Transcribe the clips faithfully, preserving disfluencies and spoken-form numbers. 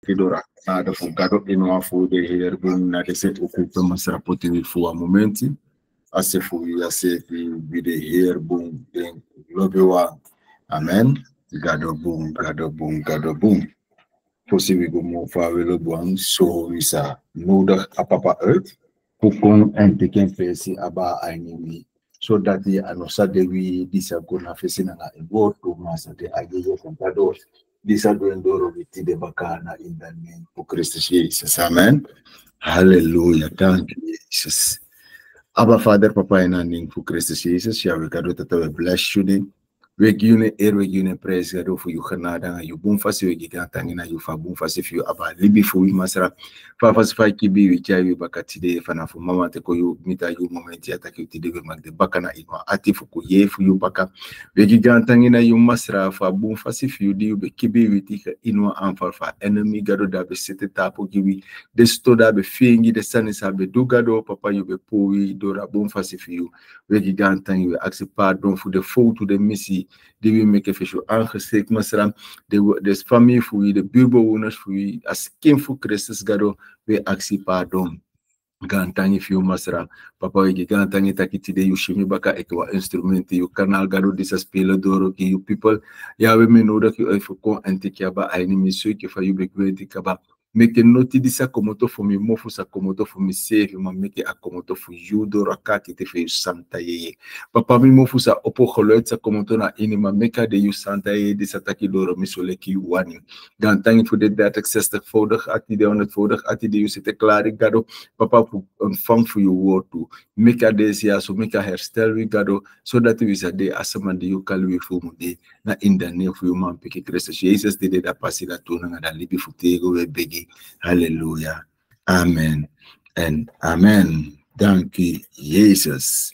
dora nada fugado e não foi de her bom na de set ocupa mas rapote foi a momento a se foi a se vi de her bom em lobewa amen gado bom gado bom gado bom possível como fazer o bom so isa nodig a papa earth kukong en teken fesi aba ainimi so that the anosa de we disa gona fesi na e word to masa de ayeyo contador disa doendoro viti de bakana in the name of Christ Jesus amen hallelujah thank you Jesus Abba Father Papa in the name of Christ Jesus ya we gado tata we bless you name we give you air we give you praise gado for you genade you boom fasi we give tangina you fa boom fasi for you aba libi for we masra fa fasi fa kibi we chai we bakati de fana fu mama te ko you mita you moment ya ta ki de we mag de bakana ino ati fu ko ye fu you baka we give tangina you masra fa boom fasi for you di be kibi we ti ino an fa fa enemy gado da be sete tapo gibi de sto da be fingi de sanisa be do gado papa you be po we do ra boom fasi for you we give tangina we ask pardon for the fault to the missy die we make a fish aangesteekt masram de des family voor de buurbewoners voor u as kind voor Christus gado we actie pardon gantangi fiu masra papa we gantangi takiti de yushimi baka ekwa instrumenti you kanal gado disa spelen doro ki you people ya we me nodig you even kon entikia ba aini misu ki fa you be kwenti kaba make noti disa komoto for me mofu sa komoto for me save ma make a komoto for you do rakati te fe santa ye papa mi mofu sa opo geluid sa komoto na ini ma make de you santa ye disa taki doro misole ki wani gantangi voor de dertig zestig voudig ati de honderd voudig ati de you zit klaar gado papa ontvang voor je woord toe make a deze ja so make a herstel we gado so that we say de asaman de you kal we fu mu de na in the name of you man peke Christus Jesus de de da pasi da to na da libi futego we begi hallelujah amen and amen thank you Jesus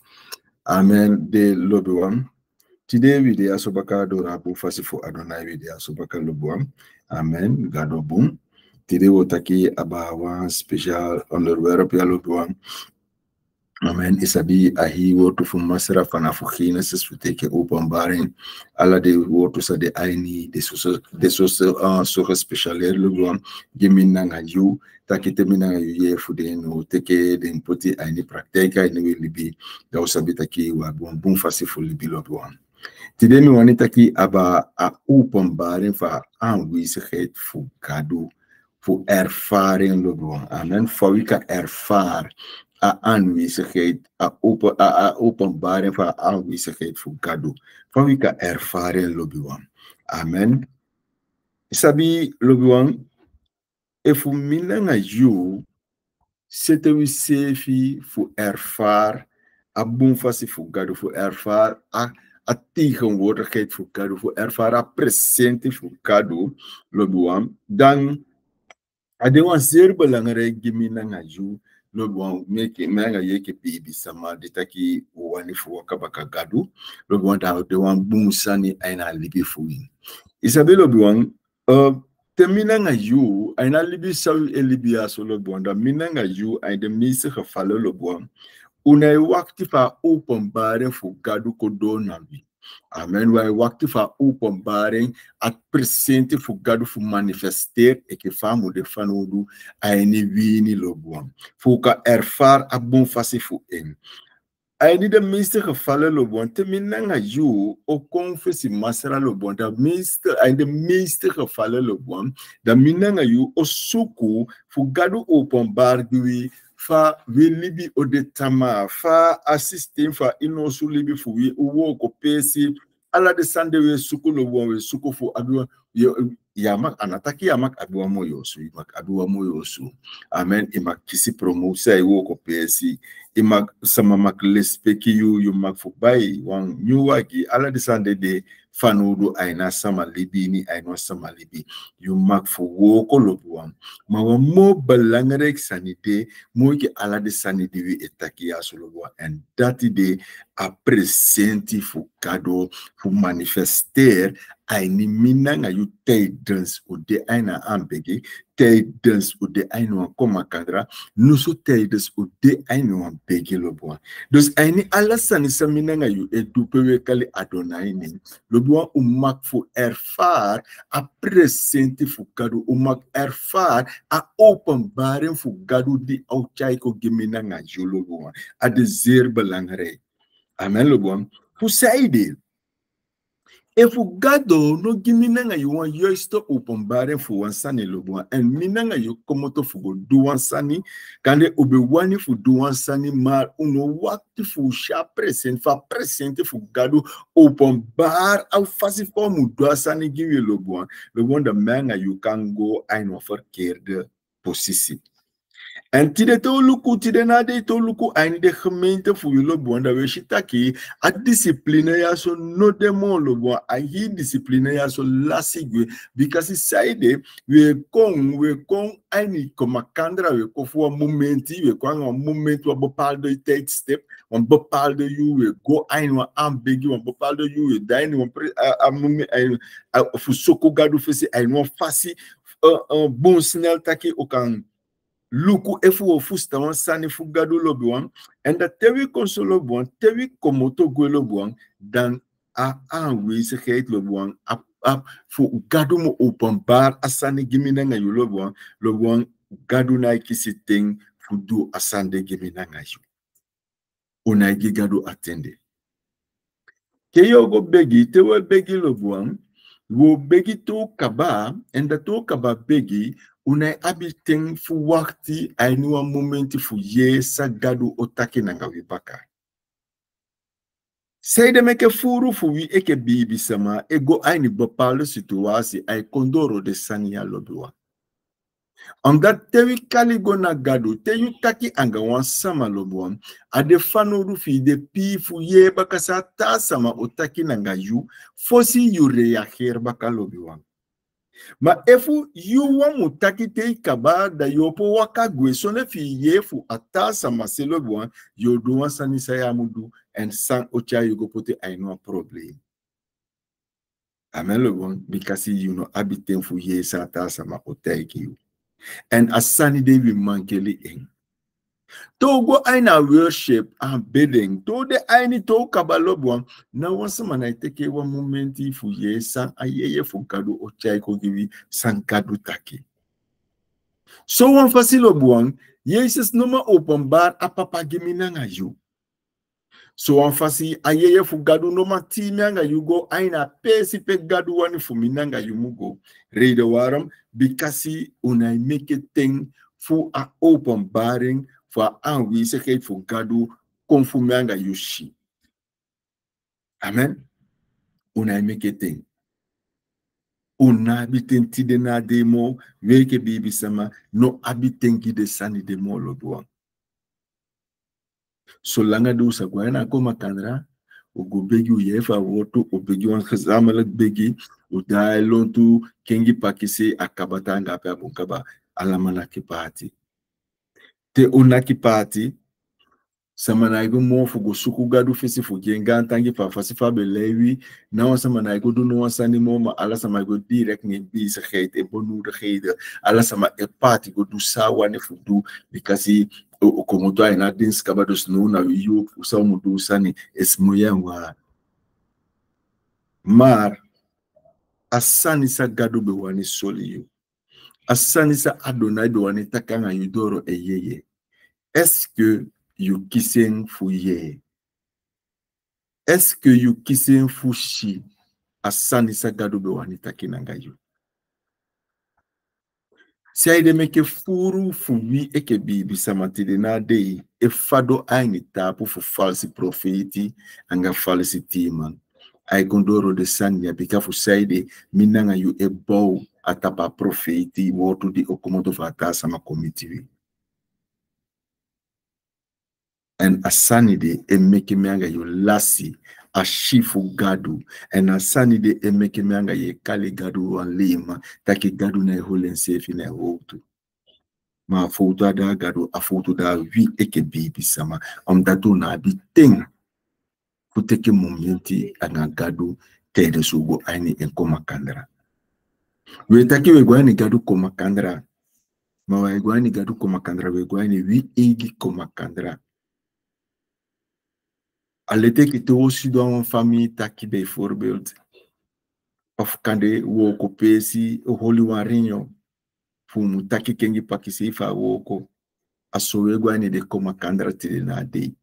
amen de lobuam today we de asobaka do rabu fasifo adonai we de asobaka lobuam amen gado boom today we taki about one special onderwerp ya lobuam amen isabi ahi wotu fu masra fana fu Genesis fu teke openbaring alla de wotu sa de aini de so de so so specialer lobuam gemina ngaju takite mina ye fu de no teke de impoti aini prakteka ine we libi da usabi taki wa bom bom fasi fu libi lobuam today mi wani taki aba a openbaring fa aanwezigheid fu gado fu ervaring lobuam amen fa wika ervaar a aanwezigheid a open a, a openbaring van aanwezigheid voor gado van wie kan ervaren lobiwan amen isabi lobiwan if we minanga you sete we sefi voor ervaar a bonfasi voor gado voor ervaar a a tegenwoordigheid voor gado voor ervaar a presente voor gado lobiwan dan a de wan zeer belangrijk geminanga you no bon make manga yeke pibi sama ditaki wani fu wakabaka gadu no bon da de wan bumusani aina libi fuin isabelo biwan uh terminanga you aina libi sawi elibia so lo bon da minanga you ai de mise gevallen lo bon unai wakti fa openbaring fu gadu kodonabi amen wij wachten van openbaring at presente voor God voor manifesteer ik famu de fanodu aini wini lobuam voor ka ervaar abon fasi voor in aini de meeste gevallen lobuam te minanga you o confessi masra lobuam de meeste aini de meeste gevallen lobuam de minanga you o suku voor God openbaar die fa we libi o de tama fa assistem fa inosu libi fu we uwo ko pesi ala de sande we suku no won we suku fu abiwa yamak anataki yamak abiwa moyo su yamak abiwa moyo su amen imak kisi promo say wo ko pesi imak sama mak lespeki you you mak fu bai wan new wagi ala de sande de fanudu aina sama libi ni aina sama libi you mak fu wo ko lobuam ma wa mo belangrijk sanite mo ki ala de sanite we etaki asolobo and that day a presenti fu kado fu manifester aini minanga yu tijdens o de aina ambegi, tijdens o de aina koma kadra, nusu tijdens o de aina ambegi loboa. Dus aini alasani sa minanga yu edupewe kali adonaini, loboa umak fu erfar a presente fu gadu, umak erfar a openbaring fu gadu di auchai ko geminanga yu loboa. A de zeer belangrijk. Amen loboa. Fu saide, if you gado no giminanga you want juist te openbaren voor wansani lobo en minanga you come to voor do wansani kan de obewani voor do wansani maar uno wakti voor sha present fa present voor gado openbaar au fasi formu do wansani give lobo lobo de manga you can go ein of verkeerde positie. En tide to luku tide na de to luku aini de gemeente voor je lobo dat we shitaki a discipline ya so no demo lobo a hi discipline ya so lasigwe because he said we kon we kon aini koma kandra we ko fu momenti we ko een moment wa bepaalde tijd step een bepaalde you we go aini wa ambegi een bepaalde you we daini een a moment aini fu soko gadu fesi aini wa fasi een bon snel taki okan luku efu ofusta wan sani fu gadu lobi wan en dat tewi konsolo wan tewi komoto gwe lobi wan dan a aanwezigheid lobi wan a, a fu gadu mo openbaar asani giminanga yu lobi wan lobi wan gadu na kisi ting fu du asande giminanga yu onaigi gadu attende keyo go begi tewe begi lobi wan wo begi to kaba en dat to kaba begi unai abiteng fu wakti ainiwa momenti fu ye sa gadu otake nanga wibaka. Seide meke furu fu wi eke bibi sama ego aini bepaalde situatie ai kondoro de sania lobiwa. Omdat tewi kaligo na gadu teyu taki anga wan sama lobiwa ade fano rufi de pi fu ye baka sa ta sama otake nanga yu fosi yu reager baka lobiwa. Ma efu yu wa mutaki te kaba da yopo waka gwe sone fi yefu atasa maselo bwan yo do wan sani saya mudu en san ocha yugo pote aino problem. Amen lo bon because you know abiten fu ye sa atasa ma oteki you. En asani de we mankeli en. To go aina worship and bidding to the aini to kabalobwan na wansa mana iteke wa momenti fu ye san ayeye fu kadu ochai ko givi san kadu taki. So wan fasilo buang Jesus noma openbaar a papa giminanga yu. So wan fasi ayeye fu gadu noma timanga yu go aina pesi pe gadu wani fu minanga yu mugo. Rede waram bikasi unai make it thing fu a openbaring voor aanwezigheid voor gadu conformanga yushi. Amen. Una mekete. Una abiten tide na demo weke bibi sama no abiten ki de sani demo lodwa. So langa do sa gwana koma kanra o go begi u yefa woto o begi wan gezamenlijk begi o dai lontu kengi pakise akabata ngape abunkaba alamana kipati. Te unaki party samanaigo mo fugo suku gadu fesi fugenga tangi fa fasi fa belewi na wan samanaigo do no wasani mo ma ala samaigo direct ni bezigheid en benodigheden ala sama e party go do sawa ne fudu because o komoto ai na dins kabados no na yo usa mo do sani es moyanwa mar asani sa gadu be wani soli asani sa Adonai do wani takanga yudoro eyeye. Est-ce que you kissing fouye? Est-ce que you kissing fushi? Asani sa gado be wani takinanga yu. Si aide meke furu fuwi eke bibi samatide na dei e fado aini tapu fu falsi profeti anga falsi timan. Ai gondoro de sanya bika fu saide minanga yu e bow atapa profeti wotu di okomoto fata sama komitivi. En asanide e meke meanga yu lasi a shifu gadu en asanide e meke meanga ye kali gadu wan lima taki gadu na holen sefi na hotu. Ma foto da gadu a foto da wi eke bibi sama om datu na bi ting futeke momenti anga gadu Tede sugo aini en koma kandra. We taki we gwani gadu koma kandra. Ma we gwani gadu koma kandra we gwani wi egi koma kandra. Alete ki te osi do een famille taki bijvoorbeeld. Of kande woko pesi holi warinyo. Fumu taki kengi pakisi fa woko. Asowe gwani de koma kandra tide na dei.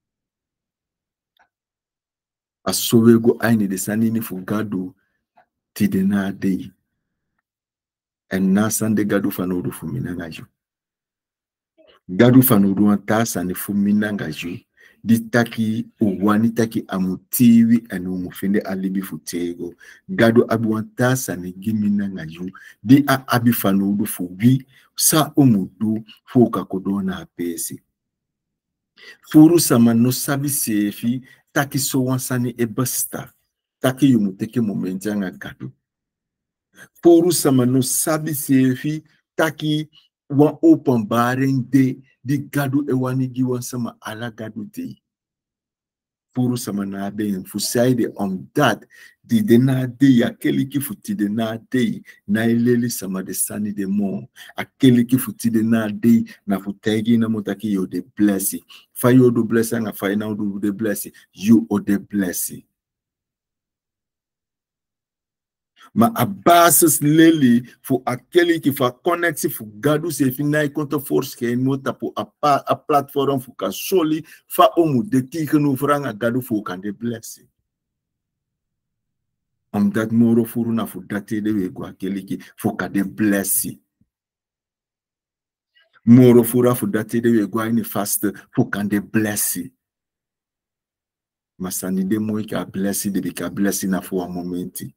Asowe go aini de sanini fu gadu tide na dei. En na sande gadu fanodu fu minangaju. Gadu fanodu anta sande fu minangaju. Di taki uwani taki amutiwi en umufinde alibi futego. Gadu abuanta sane gimina ngaju. Di a abi fanodu fubi sa umudu fuka kodona apesi. Furu sama no sabi sefi taki so wansani ebasta. Taki yumuteke momenti anga gadu. Furu sama no sabi sefi taki wan open bareng de di gadu ewani giwan sama ala gadu de. Puru sama na de fusaide on that di de na de akeli ki futi de na de na ileli sama de sani de mo akeli ki futi de na de na futegi na motaki yo de blessing fa yo do blessing na fa na do de blessing you o de blessing. Ma abases leli fu akeli ki fa connecti fu gadu se finai konta force ke nota po a, a platform fu ka soli fa omu de tike no franga gadu fu kan de blessing. Om dat moro furu na fu date de we go akeli ki fu ka de blessing. Moro fura fu date de we go ini fast fu kan de blessing. Masani de mo ka blessing de ka blessing na fu a momenti.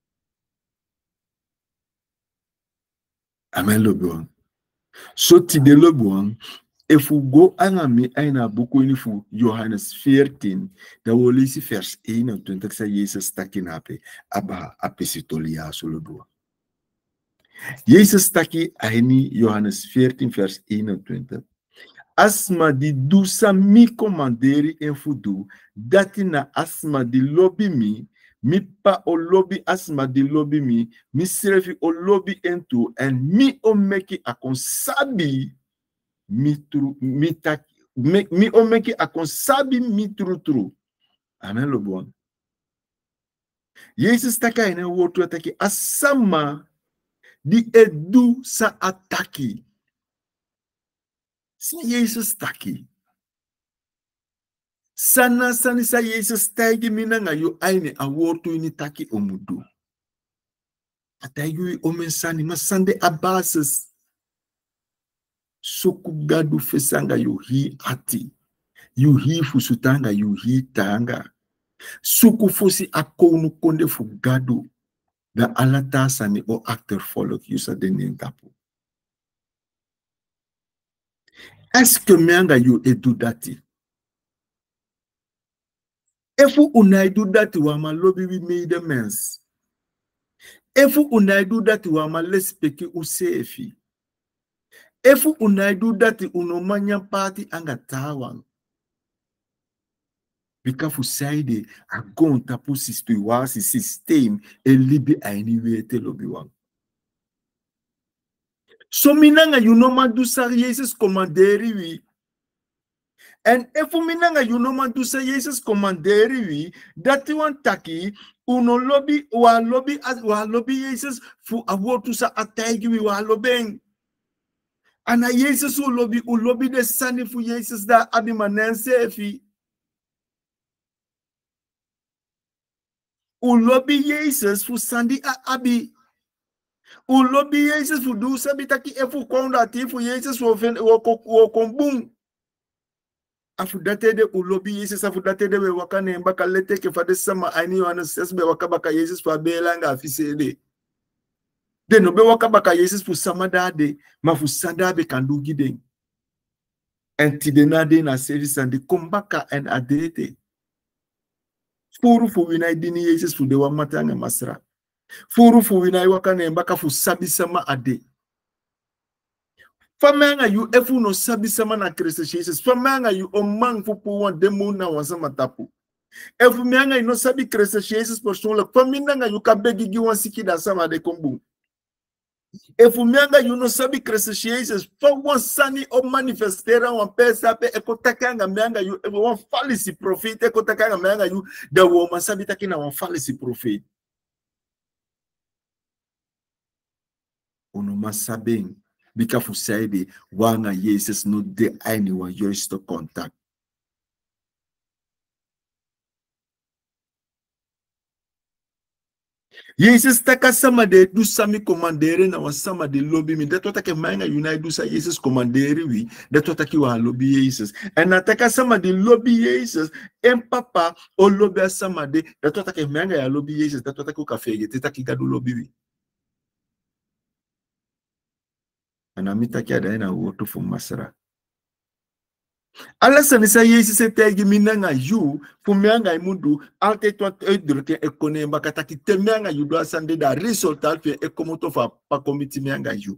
Amen le bon. So ti de le bon. If we go angami aina buku ini fu Johannes veertien, dan we lezen vers eenentwintig, zei Jezus taki nape, aba apesitolia solo doa. Jezus taki aini Johannes veertien vers eenentwintig. Asma di dusa mi commanderi en fudu, dati na asma di lobby mi, mi pa o lobby asma di lobby mi, mi servi o lobby entu, en mi o meki akon sabi, mi tru, mi tak, mi, mi o meki akon sabi mi tru tru. Amen lo bon. Jezus taka ene wotu ataki, asama di edu sa ataki. Si Jezus taki. Sana sani sa Jezus tagi minanga yo aine a wotu ini taki omudu. Atagi omen sani masande abases. Suku gadu fesanga yu hi ati. Yu hi fusutanga yu hi tanga. Suku fusi akonu konde fu gadu. Da alata sani o actor follow yusa deni tapu. Est-ce que meanga yu edu dati? Efu unaidu dati wa ma lobby we made mens. Efu unaidu dati wa ma lespeki usefi. Efu unaidu dati unomanya party anga tawang. Bikafu saide agon tapu sistu wasi system elibi ainiwe te lobby wang. So minanga you no man do sa Jesus commanderi wi. En efu minanga you no man do sa Jesus commanderi wi. Dati wan taki uno lobby wa lobby wa lobby Jesus fu awotu sa atagi wi wa lobeng. Ana Jesus u lobby u lobby de sani fu Jesus da abi manense fi. U lobby Jesus fu sandi a abi. U lobby Jesus fu du sabi taki efu konda ti fu Jesus wo fen wo wo kombum. Afu date de u lobby Jesus afu date de we wakane mbaka lete ke fade sama ani wana sesbe wakabaka Jesus fa belanga afisede. De no be wakabaka Jesus fu samada de ma fu sanda be kandu gide. En tidenade na service and de kombaka en adete. Furu fu winai dini Jesus fu de wa matanga masra. Furu fu winai wakane mbaka fu sabi sama ade. Famanga yu efu no sabi sama na Christ Jesus. Famanga yu omang fu pu wan demo na wansama tapu. Efu mianga ino sabi crescer Jesus por sonla. Faminanga yu kabegi gi wan siki da sama de kombu. Efu mianga yu no sabi crescer Jesus. Fa wan sani o manifestera wan pesa pe ekotakanga mianga yu efu wan falisi profit ekotakanga mianga yu da wo masabi takina wan falisi profit. Ono masabeng bika fusaide wanga Jesus no de anyone yours to contact. Jesus taka sama de du sami commandere na wasama de lobby mi dato take manga unai du sa Jesus commandere wi dato take wa lobby Jesus en na taka sama de lobby Jesus en papa o lobby sama de dato take manga ya lobby Jesus dato take ka fege te take gadu lobby wi ana mitaki ada na woto fu masara. Alasa nisa Jesus tegi minanga yu fumianga imundu alte to edroke ekone bakataki temianga yu do asande da resultat fe ekomoto fa pa komiti mianga yu.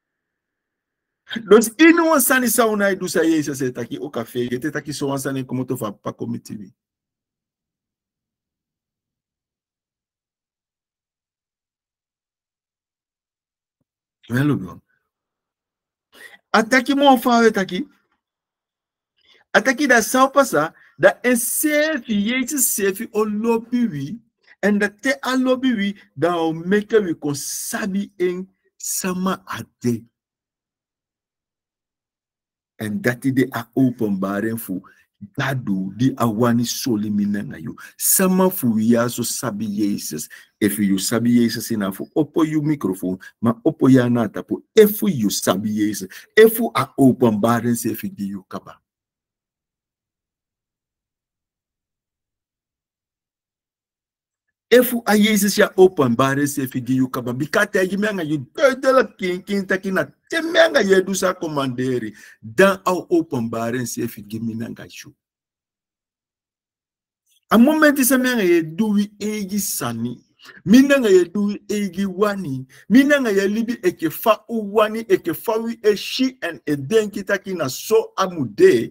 Dos inu wansani sauna idu sa Jesus taki o cafe gete taki so wansani ekomoto fa pa komiti mi. Hello bro. Ataki mo fa taki Ataki da sao pasa da en sefi yeti sefi o lobiwi and da te a lobiwi da o make we ko sabi en sama ade and that de a open baren fu gadu di awani soli minanga you sama fu ya so sabi Jesus if you sabi Jesus ina fu opo you microphone ma opo ya na tapo if you sabi Jesus if a open baren sefi di you kaba. Efu a Jesus ya open bare se figi yu kaba bikata ya jimenga yu dela kin kin takina temenga yedu sa commanderi dan au open bare se figi minanga yu. A moment isa menga yedu wi egi sani minanga yedu wi egi wani minanga ya libi eke fa u wani eke fa wi e shi en e denki takina so amude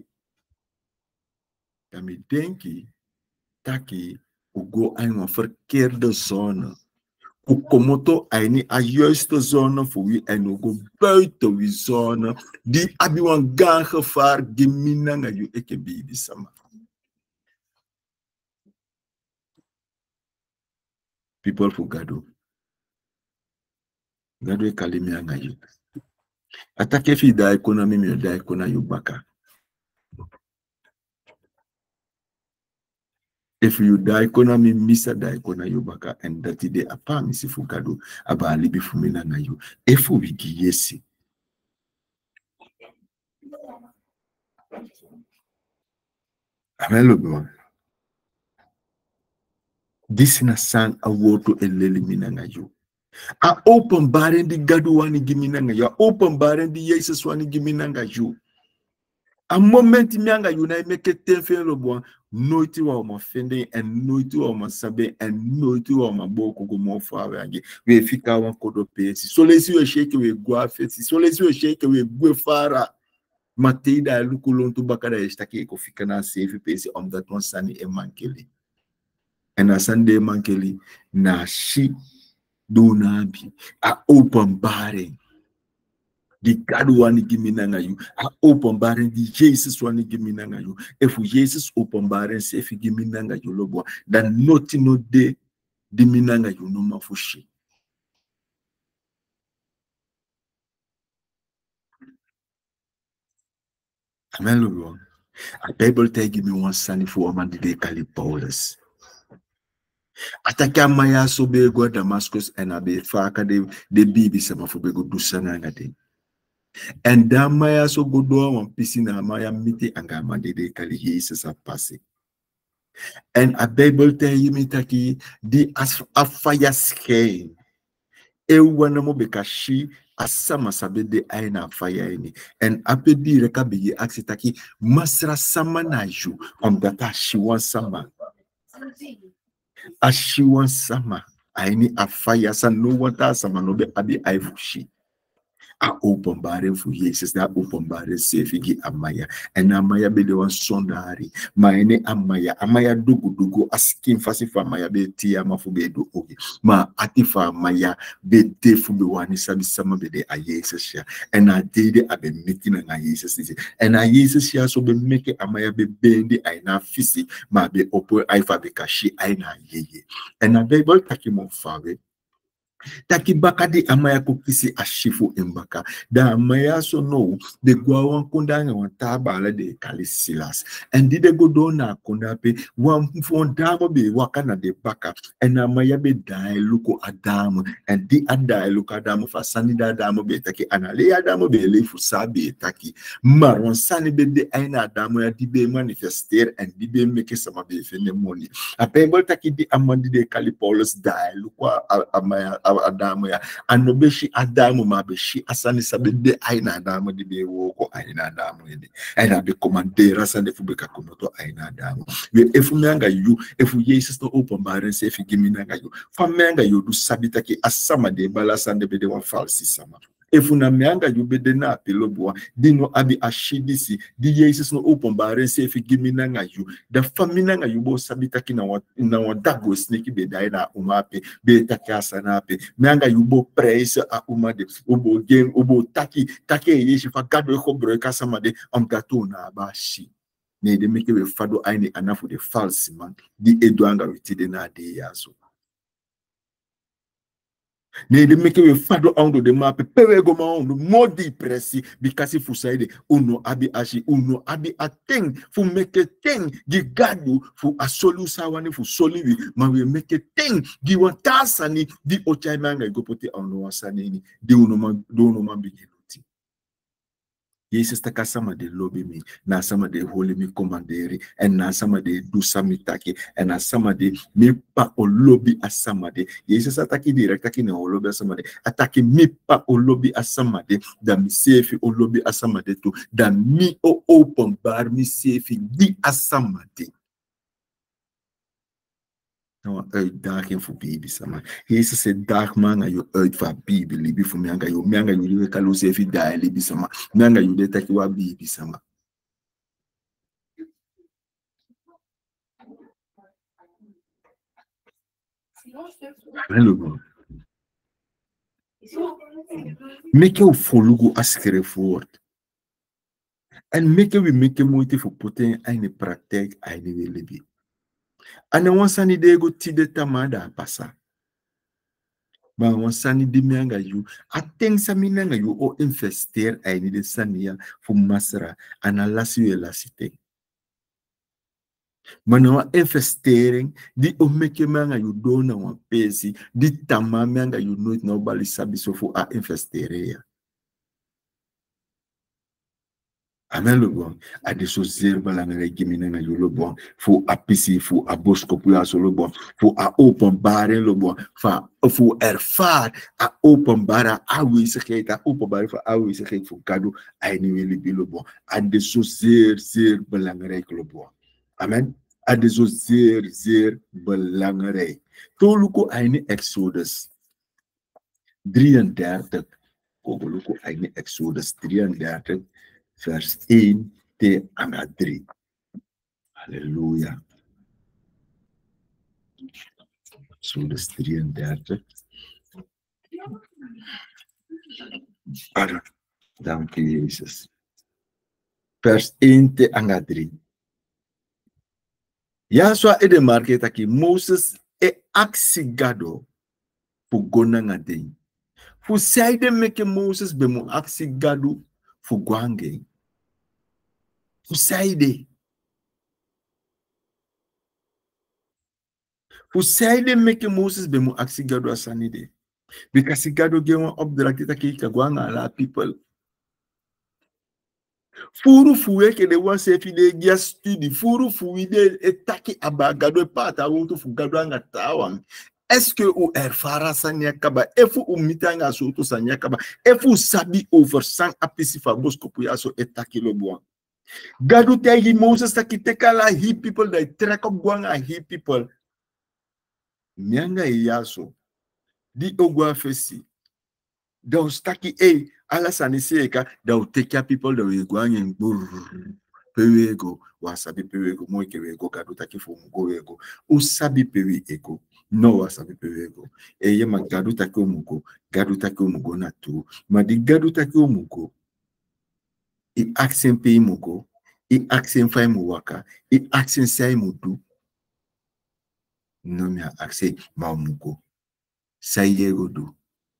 kami denki taki ugo een verkeerde zone. Ukomoto aini a juiste zone voor wie en ugo buiten wie zone. Die abiwan gang gevaar geminanga yu eke bibi sama. People for gado. Gado e kalimianga yu. Atake fi da economy mi da economy yu baka. If you die economy misa die kona yubaka and that ide apa misi fugado aba alibi fumina na you if we giyesi amelo bwa this na sang a woto eleli mina na you a open baren di gado wani gimina na you open baren di Jesus wani gimina na you a moment mianga you na make tenfe robwa noiti wa ma fende and noiti wa ma sabe and noiti wa ma boko go mo fa wange we fika wan kodo pesi so lesi we shake we gwa fesi so lesi we shake we gwe fara mateida lukulon to bakara estaki ko fika na safe pesi om that one sani e mankeli and a Sunday mankeli na shi do na bi a open barring the God wani giminanga you a open barren the Jesus wani giminanga you if Jesus open barren say if giminanga you lobo then noti no de diminanga you no mafushi amen lobo a Bible tell give me one sunny for man the day call Paulus ataka maya so be go Damascus and abe faka de de bibi sama for be go do sananga de. And damaya so go do one piece in Amaya miti angama de kali Jesus a passing. And a Bible tell you me taki di as a fire scheme. E wana mo bekashi asama sabe de aina fire ini. And ape di rekabi aksitaki masra sama naju on data she wants sama. As she wants sama. Aini a fire sa no water sama no be abi aifushi. a openbare for Jesus da openbare sefigi amaya en amaya be de wan sondari ma ene amaya amaya dugu dugu askin fasi fa amaya be ti ama fu be do ogi ma atifa amaya be de fu be wani sabi sama be de a Jesus ya en a de de abe meki na Jesus is en a Jesus ya so be meki amaya be bendi aina fisi ma be opo aifa be kashi aina yeye en a Bible takimo fawe taki bakadi amaya kukisi ashifu imbaka da amaya so no de gwa wan kunda nga wan tabala de kalisilas and did go do na kunda pe wan fon damo be wakana de baka and amaya be dai luko adamu and di adai luko adamu fa sani da adamu be taki anale adamu be le fu sabi taki maron sani be de aina adamu ya di be manifester and di be make sama be fene moni apembo taki di amandi de kalipolus dai luko amaya adamu ya anobeshi adamu mabeshi asani sabede aina adamu di be woko aina adamu ede aina be commandera sande fu be kakomoto aina adamu we efu menga yu efu Jesus to open bare se fi giminanga yu fa menga yu du sabita ki asama de bala sande be de wa falsi sama efu na menga yu be de na pelobwa dino abi ashidisi di Jesus no open bare se fi giminanga yu da famina nga yu bo sabita ki na wa na wa dago sniki be daina umape be takasa na pe menga yu bo praise a umade ubo game ubo taki taki yeshi fa gado ko bro kasama de am gato na bashi ne de make we fado aini anafu de false man di edwanga witide na de yaso ne de make we fado ondo de map pewe go ma ondo modi presi because fu saide uno abi ashi uno abi ateng fu make thing gi gadu fu asolu sawani fu soliwi ma we make thing gi watasani di ochaimanga go pote ondo wasanini di uno ma do uno ma bigi Jesus taka sama de lobby me, na sama de holy me commanderi, and na sama de do samitaki, and na sama de me pa o lobby asama de. Jesus ataki direct ataki na o lobby asama de, ataki me pa o lobby asama de, da mi sefi o lobby asama de to, da mi o open bar mi sefi di asama de. Nou, uitdaging voor baby's, man. Jezus zei, dag man, ga je uit van baby, libi voor mij, ga je, mij ga je, je kan ook even daar, libi, man. Mij ga je, dat je wat baby, man. Hallo, make you follow askere voort. En make we make moeite voor poten in de praktijk, in de libi. En dan was aan die go tide tamada passa. Maar was aan die mianga you, ateng sa minanga you o investeer in de sania voor masra en alasi we lasite. Maar nou investering die o make manga you dona wan pesi, die tamamanga you nooit nou bali sabi so voor a investeren. Amen le bon. A des choses belangrijk gimine na yo le bon. Fu apisi fu aboskopu ya so le bon. Fu a openbare le bon. Fa fu ervaar a openbare aanwezigheid, a openbare voor aanwezigheid voor kado ai ni wele bi le bon. A des choses zeer zeer belangrijk le bon. Amen. A des choses zeer zeer belangrijk. Toluko ai ni Exodus drieëndertig. Kogoluko ai ni Exodus drieëndertig. Vers één te aan drie. Halleluja. Exodus drieëndertig. Dank je, Jezus. Vers één te aan drie. Yaswa e de market aki Moses e aksigado fu gona ngading. Fu saide meke Moses be mo aksigado fu gwange. Fu saide. Fu saide meke Moses be mo aksigado asanide. Because gado ge wan opdracht taki ka gwanga ala people. Furu fuwe ke de wan se fi de gia studi. Furu fuwe de etaki abagado e pata wutu fu gado anga tawang. Est-ce que ou erfara sanya kaba efu umitanga soto sanya kaba efu sabi over sang apisifa bosko puyaso etaki lo buang. Gadu tegi Moses taki tekala he people that track up guanga he people. Nyanga yaso di ogwa fesi. Daus taki e alasani seka da uteka people da we go anya gbur pewego wasabi pewego mo ikewego gaduta kifo mugowego usabi pewe ego no wasabi pewego eye ma gaduta ki omugo gaduta ki omugo na tu ma di gaduta ki omugo i accent pe mugo i accent fa muwaka i accent sai mudu no me accent ma omugo sai yego do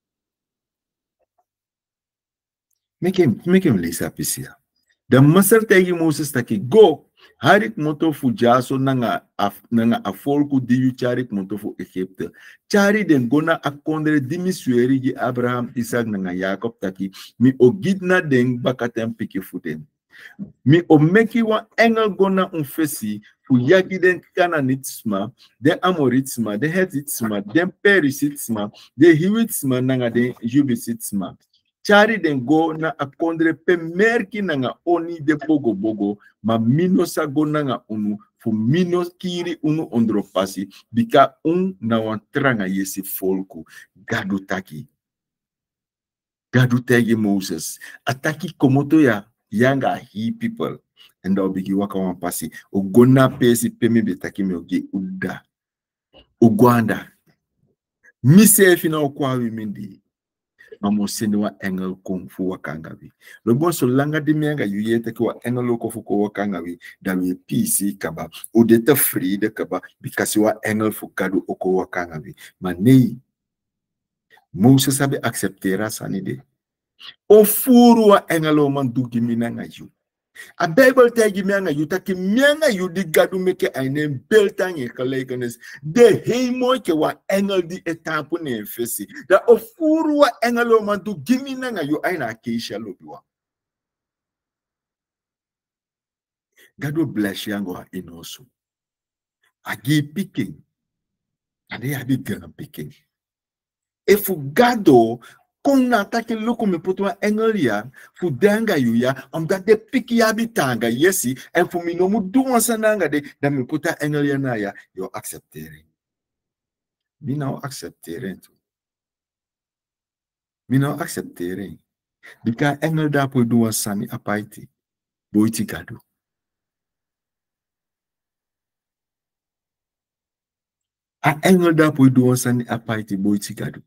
make him make him lisa pisia da masar tegi Moses taki go harik moto fu jaso nanga af, nanga afolku di yu charik moto fu Egypte chari den gona akondre dimi sueri gi Abraham Isaac nanga Jacob taki mi ogidna den bakatem piki futen mi o meki wa engel gona unfesi fu yagi den kananitsma den amoritsma den hetitsma den perisitsma den hiwitsma nanga den jubisitsma chari den go na akondre pe merki nanga oni de bogo bogo ma mino sa go nanga unu fu mino kiri unu ondro pasi bika un na wantranga yesi folku gadu taki gadu tegi Moses ataki komoto ya yanga he people and I'll bigi waka wan pasi o gona pesi pe me betaki me ogi uda ugwanda mi se fina okwa wi mindi mamo sende wa engel kung fu wakangawi lobo so langa di mianga yu yete ki wa engel loko fu ko wakangawi da we pisi kaba o deta free de kaba bikasi wa engel fu kadu oko wakangawi manei Moses sabe acceptera sanide o furu wa engel o man dugi minanga yu a Bible tagi mianga yu taki mianga yu di gadu meke aine beltange kalekenes de heimo ke wa engel di etapu ne fesi da ofuru wa engel o mantu gimina nga yu aina keisha lobiwa gadu bless yango ha inosu agi picking ade abi gana picking efu gado kona taki loko me potwa engel ya fu danga yu ya omdat de piki ya bitanga yesi en fu minomu duwa sananga de da me pota engel ya na ya yo acceptere mi nou acceptere mi nou acceptere bika engel da po duwa sani apaiti boiti gado a engel da po duwa sani apaiti boiti gado.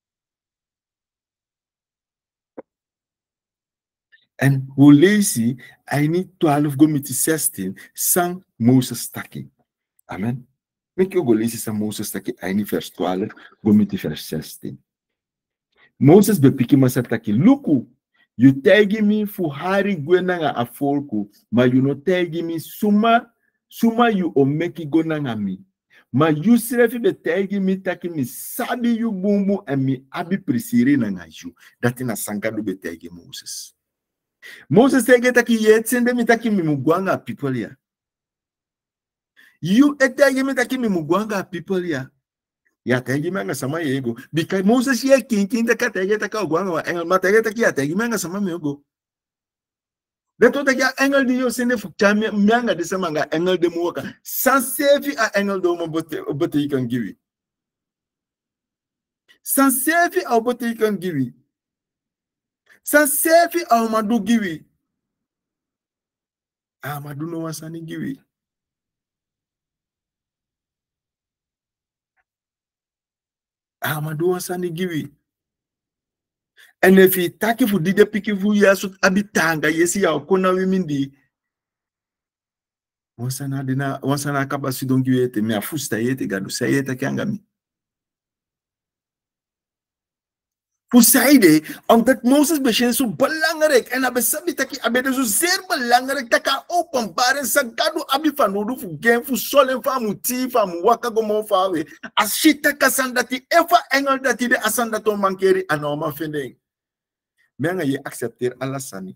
En hoe lees je? Hij niet twaalf gomiti zestien, sang Moses taki. Amen. Mek je go lees sang Moses taki, hij niet vers twaalf, gomiti vers zestien. Moses bepiki masa taki, luku, you tegi mi fu hari gwenanga a folku, ma you no tegi mi suma, suma you o meki gonanga mi. Ma you srefi be tegi mi taki mi sabi you bumbu en mi abi prisiri nanga you. Dati na sangadu be tegi Moses. Moses tege taki yetsende mi taki mi mugwanga people ya. You etege mi taki mi mugwanga people ya. Ya tege manga sama yego. Because Moses ye king king taka tege taka ogwanga wa engel ma tege taki ya tege manga sama mego. Beto taki engel di yo sende fukta manga de sama nga engel de muwaka. Sans sefi a engel do mo bote bote you can give it. Sans sefi a bote you can give it. Sans sefi a madu give it. Ah, madu no wasani give it. Amadu wasani giwi. And if he taki fu dide piki fu yasu abitanga yesi ya okona wimindi. Wasana dina wasana kabasi don giwi ete me afusta yete gadu sayete kiangami. Fusaide omdat Moses beshen so belangrijk en abesabi taki abede so zeer belangrijk taka openbaren sa gadu abi fanudu fu gen fu solen fa muti fa mu waka gomo fawe ashita kasandati efa engel dati de asandato mankeri anoma fendeng menga ye accepter alasani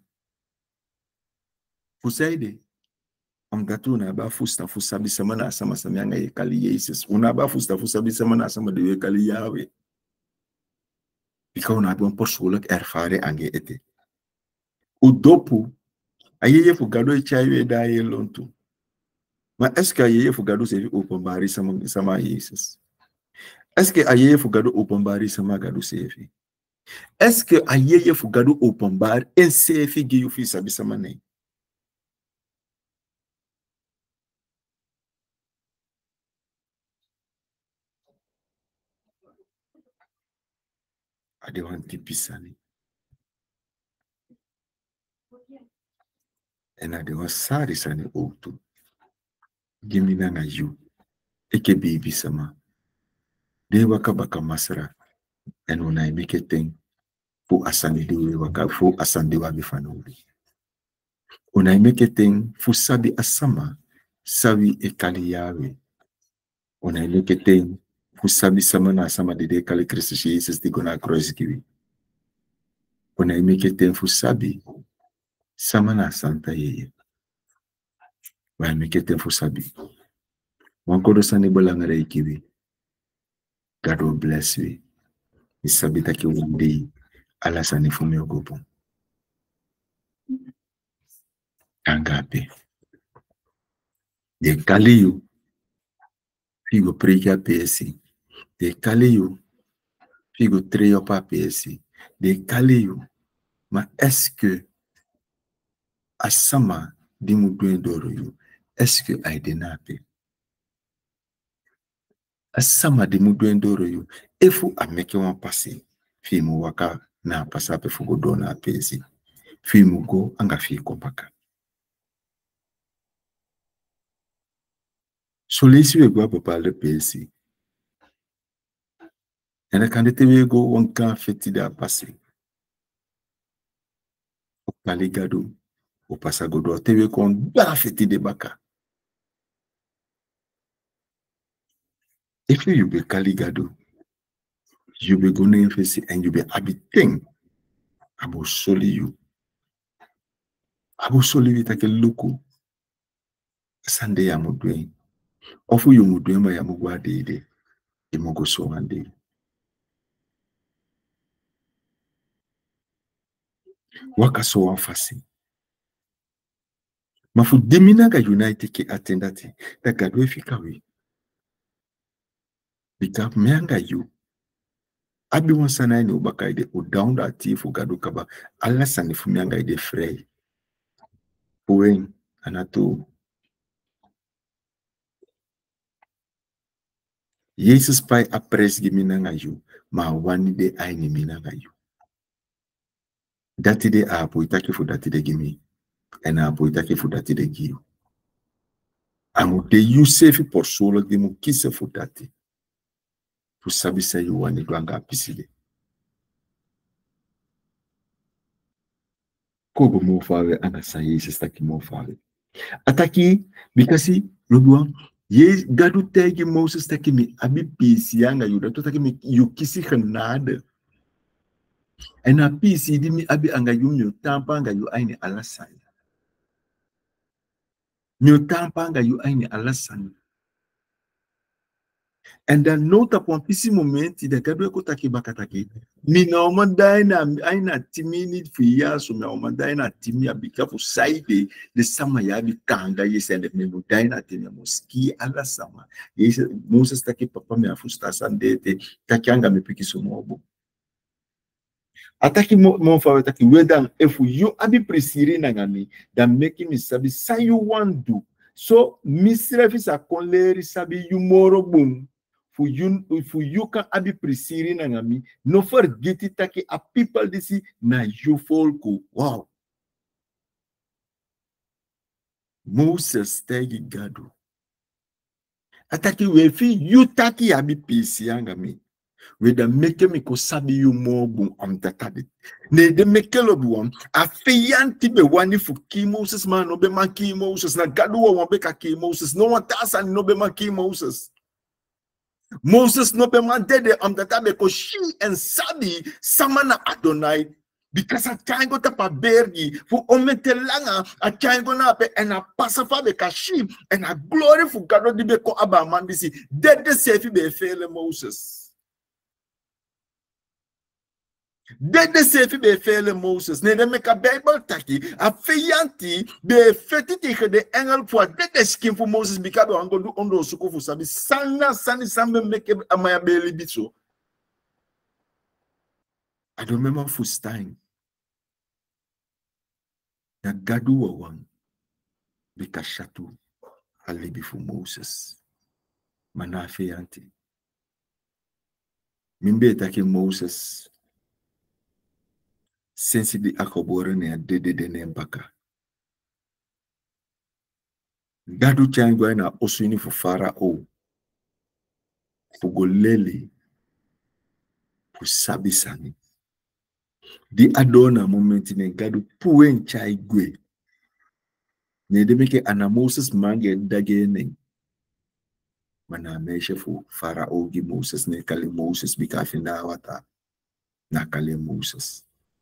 fusaide omdat una ba fusta fusabi samana sama samanga ye kali Jesus una ba fusta fusabi samana sama de kali Yahweh. Ik hou naar een persoonlijk ervaring aan je eten. Udopu, aye je fugado e chaiwe da ye lontu. Maar eske aye je fugado se openbari sama sama Jesus. Eske aye je fugado openbari sama gado sefi. Est-ce que ayeye fugado open bar en C F G fi sabi samane? Ade wan tipisani. En ade wan sari sani outu. Gimina na yu. Eke baby sama. De waka baka masra. En unai meke ting. Fu asani de waka. Fu asandi wabi fanuri. Unai meke ting. Fu sabi asama. Sawi e kali yawe. Unai meke ting. Fu sabi sama na asama de de kali Kristo Jesus di gona cross kiwi. Unai meke ting fu sabi. Sama na santa yeye. Unai meke ting fu sabi. Wankodo sani bolangare kiwi. God will bless you. Isabita ki one day. Allah sani fumi ogopo. Angape. De kali you. Figo preka P S C. De kali you. Figo treyo pa P S C. De kali you. Ma est-ce que asama di mudwen doro you? Est-ce que aidenape? Asama di mudwen doro you. Efu ameke wan pase. Fimu waka na pasape fugo do na P S C. Fimu go anga fi kompaka. So lesi we gwa papa le P S C. Ena kandete we go wanka feti da pase. O kaligado. O pasagodo. Tewe kon da feti de baka. If you be kaligado, you be going to invest and you be habiting. Abo soli you. Abo soli you take a look. Sunday ya mudwe. Ofu yu mudwe ma ya mugwa deide. Imogo so one day. Waka so one fasi. Mafu demina ga united ki attendati. Da gadwe fikawi. Bika meanga you. Abi wansana ni ubaka ide o down da tifu gado kaba. Alla sanifu meanga ide frey. Uwen anato. Jesus pai apres gimina nga you. Ma wani de aini mina nga you. Dati de apo itake fu dati de gimi. En apo itake fu dati de giu. Amo de you sefi por solo de mu kise fu dati. Fu sabi sa you wani duanga apiside. Kogo mo fave anasa Jesus taki mo fave. Ataki bikasi lobuan ye gadu tegi Moses taki mi abi pisi yanga you dato taki mi you kisi genade. En a pisi di mi abi anga you mi tampa anga you aini alasani. Mi tampa anga you aini alasani. En dan nota pon pisi momenti de gadu eko taki bakataki. Mi na omanda ina aina timi ni fiya so mi omanda ina timi abika fu saide de sama ya bi kanga yesende me mudaina timi moski ala sama. Yese Moses taki papa me afusta sandete taki anga me pikiso mobo. Ataki mo mo fa taki wedan efu you abi presiri na ngami da making me sabi say you want do. So misrefi sa konleri sabi you moro boom. For you, for you can abi presiri na ngami, no forget it taki a people disi na you folko. Wow. Moses tagi gado. Ataki wefi you taki abi pisi ngami. We da make me ko sabi you more boom am tatade. Ne de make lobi one. A feyanti be wani fuki Moses man no be maki Moses na gado wa be kaki Moses no one tasa no be maki Moses. Moses no be man dede am tatabe ko she and sabi samana Adonai because a chango tapa bergi fu omete langa a chango na pe and a pasafa be kashi and a glory fu gado di be ko aba man disi dede sefi be fele Moses. Dede sefi be fele Moses. Ne de make a Bible taki. A feyanti be feti tegen de engel voor dede skin voor Moses bikabe wango do ondo suko fu sabi sana sani sambe make amaya be libiso. Adomema fustain. Na gadu wawang. Bika shatu. Alibi fu Moses. Manafe anti. Mimbe taki Moses. Sensi di akobore ne adede de ne mpaka. Gadu changwa na osuni fu Farao. Fugolele. Fu sabisani. Di adona momenti ne gadu puen chai gwe. Ne demeke ana Moses mange dage ne. Mana meshe fu Farao gi Moses ne kali Moses bika finda wata. Na kali Moses.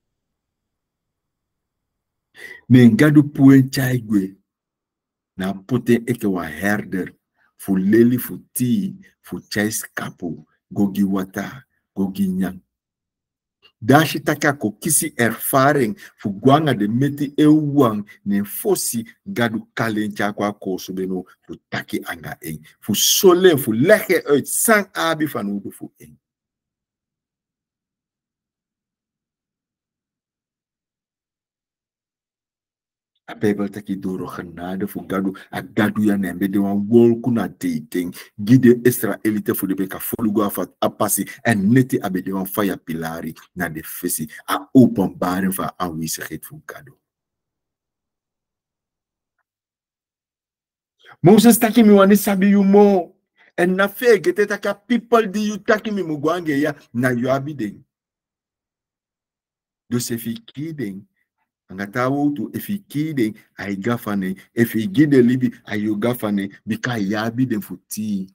Ne gadu puen chai gwe. Na pote eke wa herder. Fu leli fu ti. Fu chais kapu. Gogi wata. Gogi nyang. Dashi taka ko kisi erfaring fu gwanga de meti ewang ne fosi gadu kalencha kwa koso beno fu taki anga en fu sole fu lege uit sang abi van udu fu en. A Bijbel taki doro genade fu gadu a gadu ya nembe de wan wolku na dating gide Israelite fu de beka folugo afat apasi en neti abede wan fire pilari na de fesi a openbaring van aanwezigheid fu gadu. Moses taki mi wani sabi you mo en na fe gete taka people di you taki mi mugwange ya na you abiden. Do se fi kiden angatawo to efikide ay gafane efigide libi ayo gafane bika yabi den futi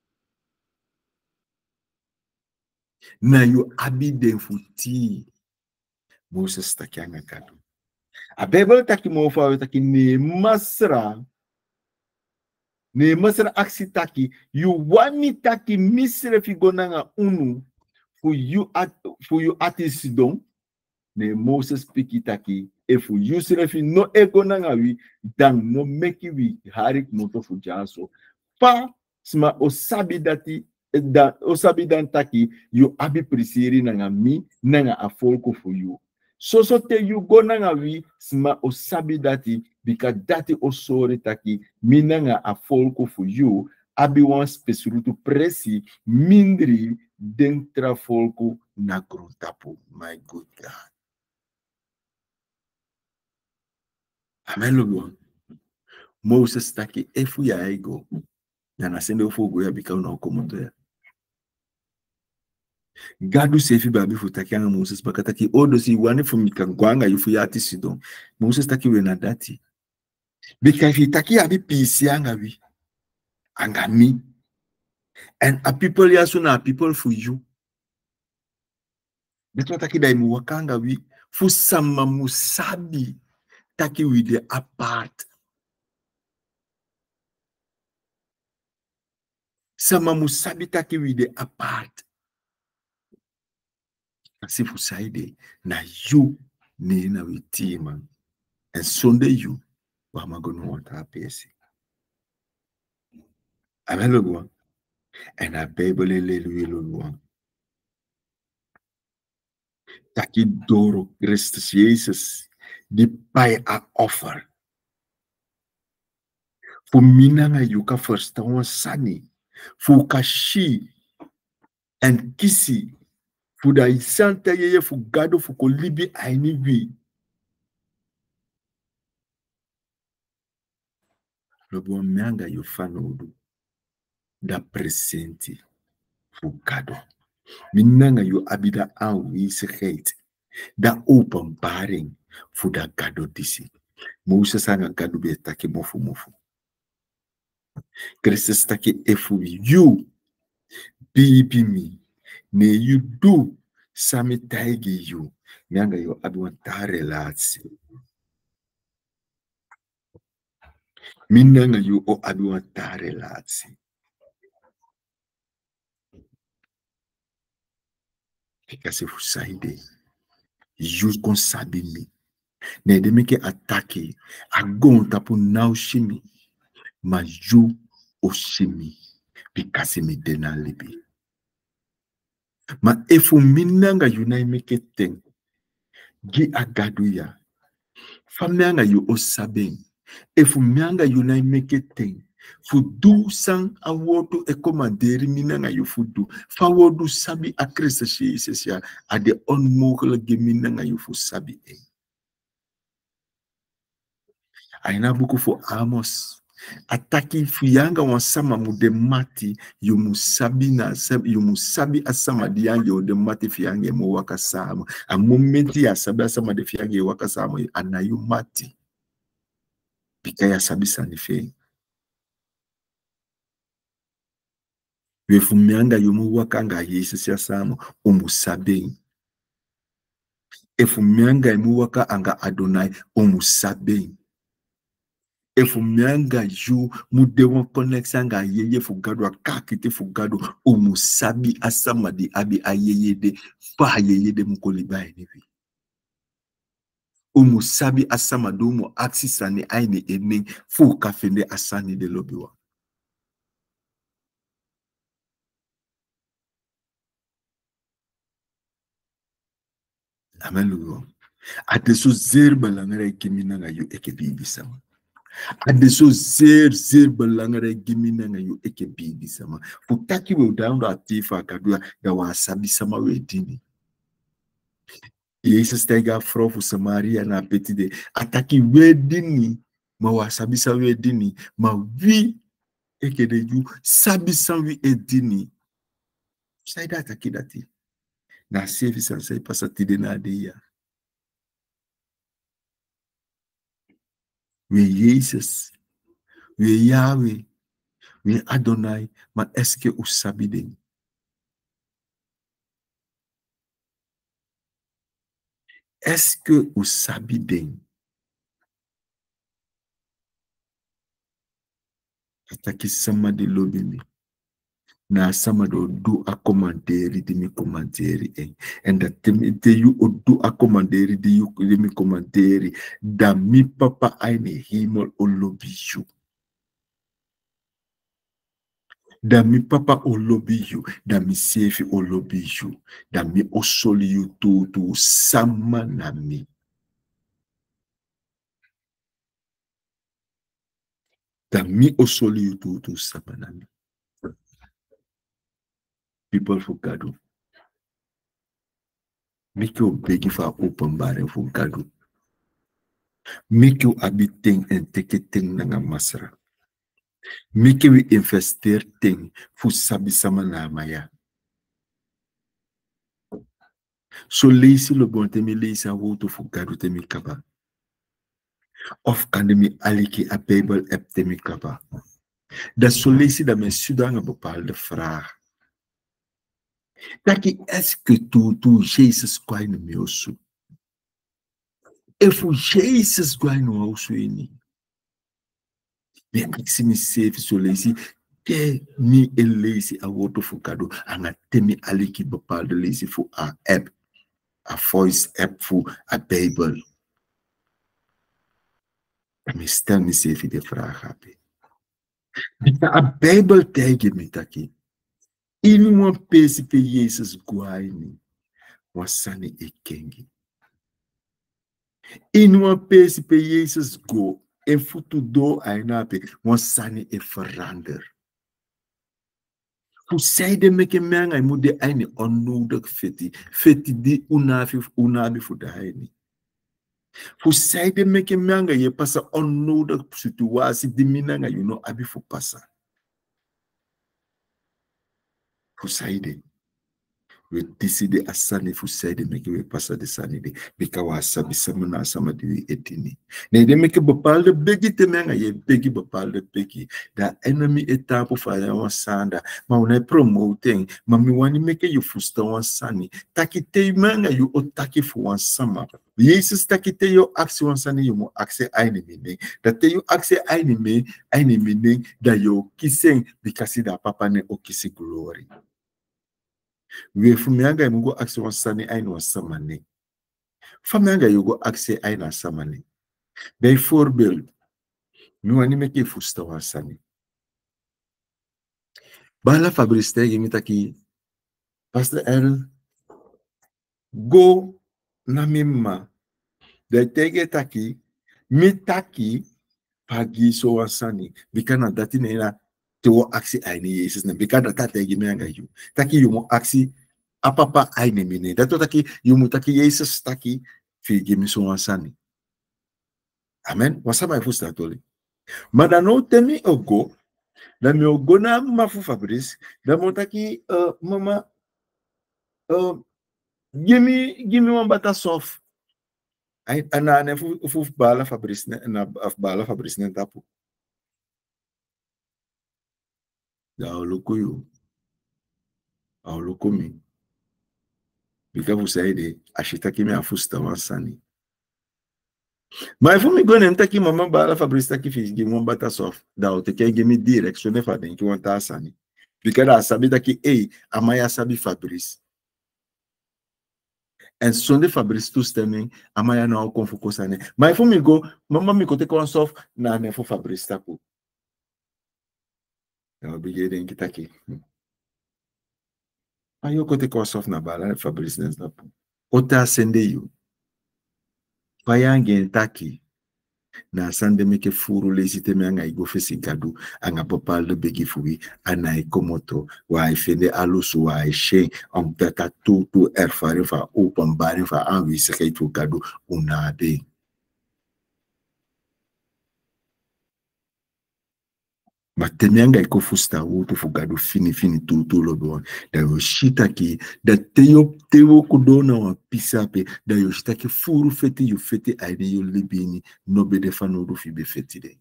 na yo abiden futi Moses taki angakado a Bijbel taki mo fa taki ne masra ne masra aksi taki you wani taki misre figonanga unu fu you at fu you atisidon ne Moses piki taki if we use it if you no ego nangawi dan no make we harik moto fu jaso pa sma osabi dati da osabi dan taki you abi prisiri nanga mi nanga afolko for you so so te you go nangawi sma osabi dati bika dati osore taki mi nanga afolko for you abi wan spesirutu presi mindri dentra folko na gruntapu. My good God. Amen, Lord. Moses taki efu ya ego. Na nasende ofogo ya bika una okomoto ya. Gadu sefi babi fu taki anga Moses baka taki odo si wane fu mika gwanga yufu ya ati sidon. Moses taki we na dati. Bika ifi taki abi pisi anga we. Anga mi. And a people ya so na a people for you. Beto taki da imu wakanga we. Fu sama musabi. Taki we de apart. Sama musabi taki we de apart. Asi fu saide na you ne na we team and Sunday you wa magono want apesi. Amen Lord. And a Bible lelu Lord. Taki doro Christus Jesus di pai a offer. Fu minanga yuka first one sani. Fu kashi and kisi. Fu da isanta yeye fu gado fu kolibi aini wi. Lobo mianga yu fanodu. Da presenti fu gado. Minanga yu abida au wisigheid. Da openbaring fu da gado disi. Moses anga gado be taki mofu mofu. Christus taki efu you bibi mi. Ne you do sami taigi you. Mianga yu abiwan ta relasi. Minanga yu o abiwan ta relasi. Because if you say you kon sabi mi. Ne de meke atake. Agon tapu now shimi. Ma you o shimi. Because me dena libi. Ma efu minanga yunai meke ten. Gi agaduya. Famianga yu osabeng. Efu mianga yunai meke ten. Fudu sang awodu e komanderi minanga yu fudu. Fawodu sabi akresa shi sesia. Ade onmogelijke minanga yu fu sabi e. Aina buku fu Amos. Ataki fuyanga wansama mude mati yu musabi na yu musabi asama diyange ode mati fiyange mu wakasama. A momenti ya sabi asama de fiyange wakasama anayu mati. Pika ya sabi sanife. Wefumianga yu mu wakanga yesu asama umusabe. Efumianga yu mu waka anga Adonai umusabe. Efu mianga yu mudewa konexanga yeye fugado akakite fugado umusabi asamadi abi ayeye de fa yeye de mukoliba enivi. Umusabi asamado umu aksisani aini ene fu kafende asani de lobiwa. Amen lugo. Adeso zerba langare kiminanga yu eke bibi sama. Adeso zer zer belangare gimina nga yu eke bibi sama. Futaki we down atifa kadua da wasabi sama we dini. Yesus tega frofu Samaria na petide. Ataki we dini. Ma wasabi sa we dini. Ma vi eke de yu sabi sa we edini. Saida ataki dati. Na sevi sansai pasatide na adeya. We Jesus. We Yahweh. We Adonai. Ma eske usabi deni. Est-ce que vous savez bien? Ataki sama de lobimi. Na sama do do a comanderi de mi comanderi en. En dat te you o do a comanderi de you de mi comanderi. Da mi papa aine himel o lobiju. Da mi papa o lobiju. Da mi sefi o lobiju. Da mi o soli you to to sama na mi. Da mi o soli you to to sama na mi. People for God. Make you beg for open bar for God. Make you habiting and take a thing nanga masra. Make you investir thing for sabi sama na maya. So lazy lo bon temi lazy a woto for God temi kaba. Of kan mi aliki a Bible app temi kaba. Dat so lazy dat men sudan een bepaalde vraag. Dat je est-ce que tu tu Jesus kwai no meu su. If Jesus kwai no meu su ni. Me maximi safe so lazy. Te mi e lazy a woto for kado anga temi aliki bepaalde lazy for a app. A voice app for a Bible. Me stel me safe de vraag happy. Bita a Bible tegen me taki. Inuman pesi pe Jesus guai ni. Wasani e kengi. Inuman pesi pe Jesus go. En futu do ainape. Wasani e verander. Fu seide meke menga i mude aini onnodig feti. Feti di unafi unabi fu da haini. Fu seide meke menga ye pasa onnodig situatie di minanga you know abi fu pasa. Fu seide. We decide asani fu seide meke we pasa de sanide. Bika wa sabi samana sama di etini. Ne de meke bepaalde begi te menga ye begi bepaalde begi. Da enemy etapo faya wan sanda. Ma unai promoting. Ma mi wani meke you fusta wan sani. Taki te menga you otaki fu wan sama. Jesus taki te yo aksi wan sani you mo aksi aini mine. Da te yo aksi aini me, aini mine. Da yo kiseng bikasi da papa ne o kisi glory. We fumianga imugo aksi wansani aina wasamane. Famianga yugo aksi aina samane. Bijvoorbeeld, mi wani meke fusta wansani. Bala fabristegi mitaki Pastor Aaron, go na mima. De tege taki, mi taki, pagi so wasani. Bikana dati nena, tewo aksi aini yesus na. Bikana dati tege me anga yu. Taki yu mo aksi, apapa aini mine. Dato taki, yu mo taki yesus taki, fi gimi so wasani. Amen. Wasaba ifu statoli. Madano temi ogo, na mi ogo na mafu Fabrice, na mo taki, uh, mama, uh, gimme, gimme one bata soft. Ay, ana ne fu fu bala Fabrice na af bala Fabrice na tapu. Ya oloko yo. A oloko mi. Bika fu saide, ashita kimi afusta wansani. Ma fu mi gone mtaki mama bala Fabrice taki fi gi mon bata soft. Da o teke gi mi direction ne fa den ki won ta asani. Bika da sabi taki ei amaya sabi Fabrice. En sonde Fabrice tu stemming amaya na o konfuko sane. Ma fu mi go mama mi kote kon soft na ne fu Fabrice tapu. Ya bige den kitaki. Ayo kote kon soft na bala Fabrice nes tapu. Ota sende you. Payangen taki. Na sande meke furu lesite me anga igo fesi gadu anga popal de begi fui ana ikomoto wa ifende alusu wa ishe on tata tu tu erfare fa open bari fa anwi seke tu gadu unade. Matemianga iko fusta wutu fugadu fini fini tu tu lobo da yoshita ki da teyo teyo kudona wa pisape da yoshita ki furu feti yu feti aide yo libini no be defano rufi be feti de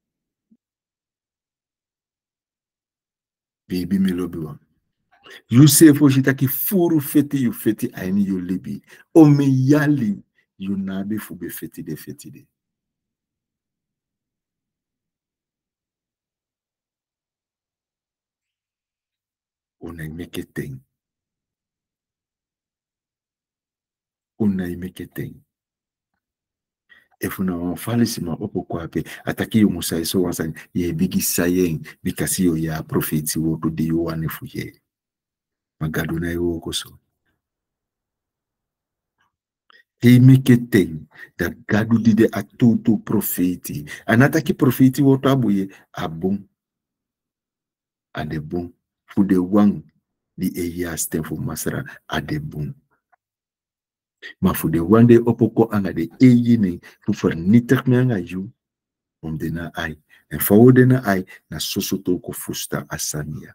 baby me lobi wa you say fo shita ki furu feti yu feti aide yo libi o me yali yu nabe fu be feti de feti de ona imeke ten ona imeke ten efuna wafalisi ma opo kwape ataki yo musa iso wasan ye bigi sayen bikasi yo ya profeti wo to de yo wane fuye magaduna yo koso he make ten da gadu dide atutu profeti anataki profeti wo to abuye abun adebun fu de wang di eya stenfo masara adebun ma fu de wande opoko anga de eyi ne fu vernietig me anga yu om de na ai en fo de na ai na sosoto ko fusta asania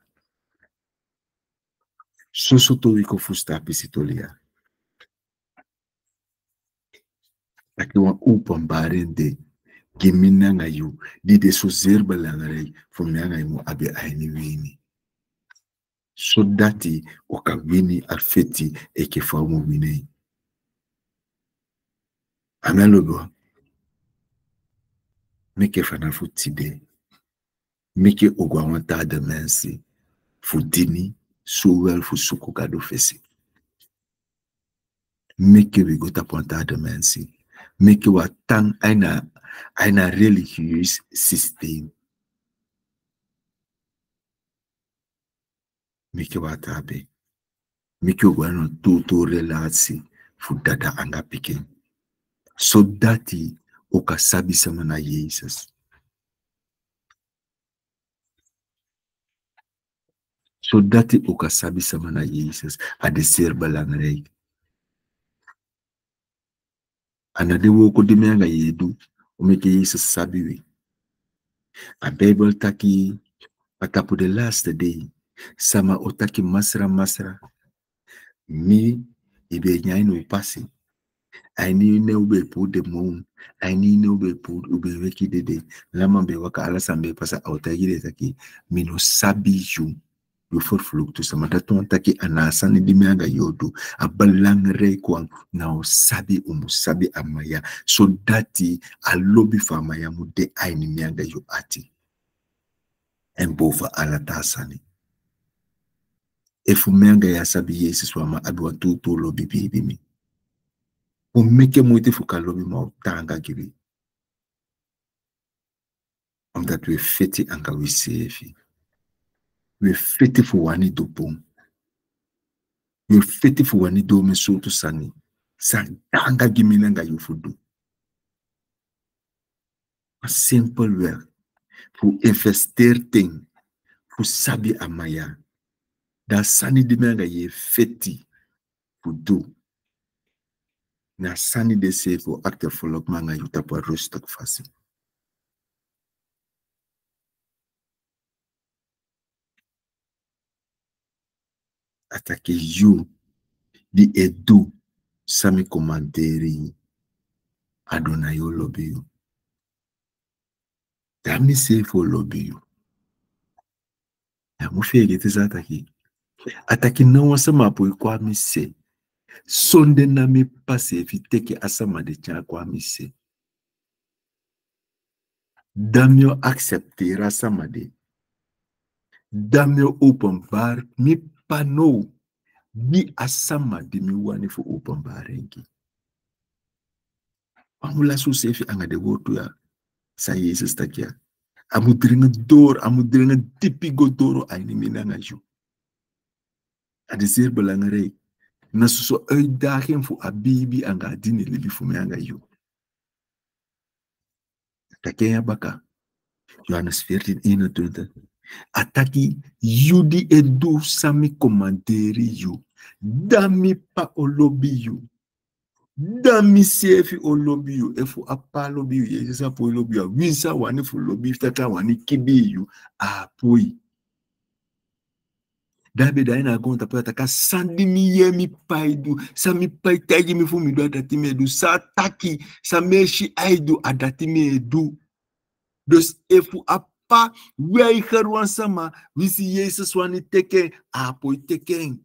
sosoto ko fusta pisitolia aki wan open barende gemina nga yu di de so zeer belangrijk voor mij nga yu abe aini wini so dati oka wini afeti eke famu wini amen lobo meke fana futide meke ogwa wanta de mensi futini so wel fu suku kado fesi meke we gota ponta de mensi meke wa tang aina aina religious system meke wa tabe meke ogwa no tutu relasi fu dada anga pikin so dati oka sabi sama na Jesus. So dati oka sabi sama na Jesus ade ser belangrijk. Anade woko de menga yedu omeke Jesus sabi we. A Bible taki atapu the last day sama otaki masra masra mi ibe nyai no pasi. I need no be put the moon. I need no be put ube weki dede. Lama be waka ala sambe pasa autagire taki. Mino sabi you. You for fluk to sama datu taki anasani di meanga yodu. Abalang rekwang na sabi umu sabi amaya. So dati alobi fa amaya mude aini meanga yo ati. Embova ala tasani. Efu meanga ya sabi yesis wama adwa tutu lobi bibi mi. O meke moeite fuka lobi ma tanga gibi. Omdat we fiti anga we sefi. We fiti fu wani dupum. You feti fu wani do me so to sani. Santanga giminanga you fudu. A simple way. Fu investir thing. Fu sabi amaya. Da sani dimenga ye feti fudu. Na sani de se fu acte follow manga you tapa rustok fasi. Atake you di edu sami komanderi Adonai yo lobby you. Dami se fu lobby you. Ya mufege tiza ataki. Ataki na wasama po kwa mi se. Sonde na mi pase fi teke asama de cha kwa mi se. Damyo acceptera asama de. Damyo open bar mi pano. Ni asama de mi wani fu open bar rengi. Amula so sefi anga de wotu ya. Sa Jesus takia. Amu dringa door, amu dringa tipi go doro aini minanga ju. Ade zeer belangrijk. Na so uitdaging voor abibi anga dini libi fu me anga ju. Takenya baka. Johannes veertien eenentwintig. Ataki yudi edu sami komanderi yu. Dami pa olobi yu. Dami sefi olobi yu. Efu apa lobi yu. Yesisa po olobi yu. Winsa wani fu lobi. Ftaka wani kibi yu. Apoi. Dabe da ina gonta pa taka sandi mi ye mi paidu. Sa mi pai taji mi fu mi do adati me edu. Sa taki. Sa meshi aidu adati me edu. Dus efu apa wei gerwan sama wisi Jesus wani teken apoi teken.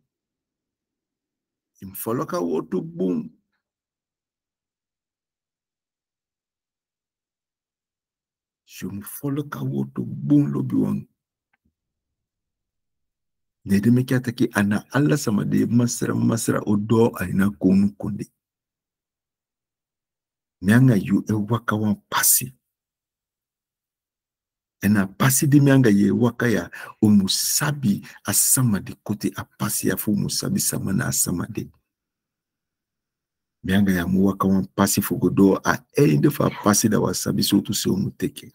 Im foloka wotu boom. Jum foloka wotu boom lobi wang. Nede me kia taki ana alla sama de masra masra odo aina konu konde. Nyanga yu e waka wan pasi. Ena pasi di mianga ye waka ya umusabi asama de kote apasi ya fu umusabi sama na asama de. Mianga ya mu waka wan pasi fugodo a einde fa pasi da wasabi so tu se umuteke.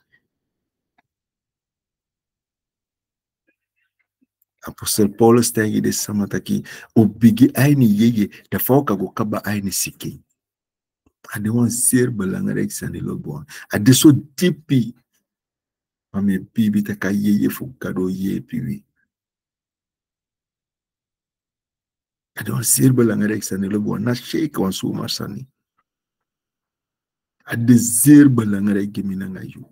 Apostel Paulus tegi de sama taki obigi aini yeye da fauka go kaba aini sike. Ade wan ser belangrijk sani lobo. Ade so tipi Mame bibi taka yeye fukado ye piwi. Ade wan ser belangrijk sani lobo. Na shake wan suma sani. Ade zeer belangrijk geminanga yu.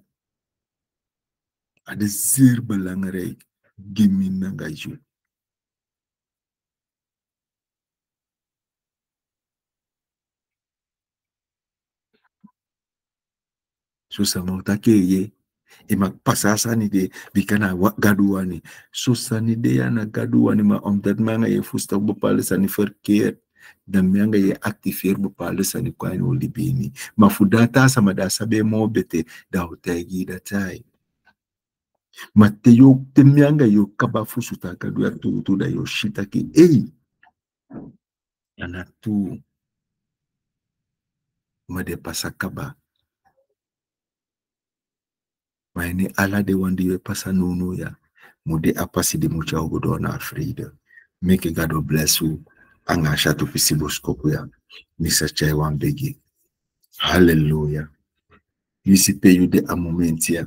Ade zeer belangrijk geminanga yu. So samotake ye. Ima pasasa ni de bikana gaduani. So sani de yana gaduani ma omdat manga ye fusta bepaalde sani verkeerd. Dan manga ye activeer bepaalde sani kwa ino libini. Ma fudata sama da sabe mo bete da hotegi da tai. Ma te yo te manga yo kaba fusuta gadu ya tu tu da yo shita ki ei. Yana tu. Ma de pasa kaba. Maini ala de wandi we pasa nono ya. Mude apasi de mucha ogodo na Frida. Make God bless you. Anga shatu pisiboskopu ya. Mister Chai Wambegi. Hallelujah. You see pay you de a moment ya.